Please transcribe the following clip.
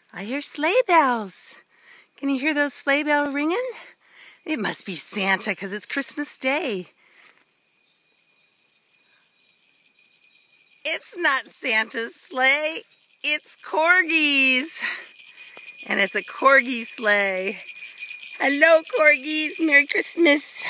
I hear sleigh bells. Can you hear those sleigh bells ringing? It must be Santa because it's Christmas Day. It's not Santa's sleigh. It's Corgis. And it's a Corgi sleigh. Hello, Corgis. Merry Christmas.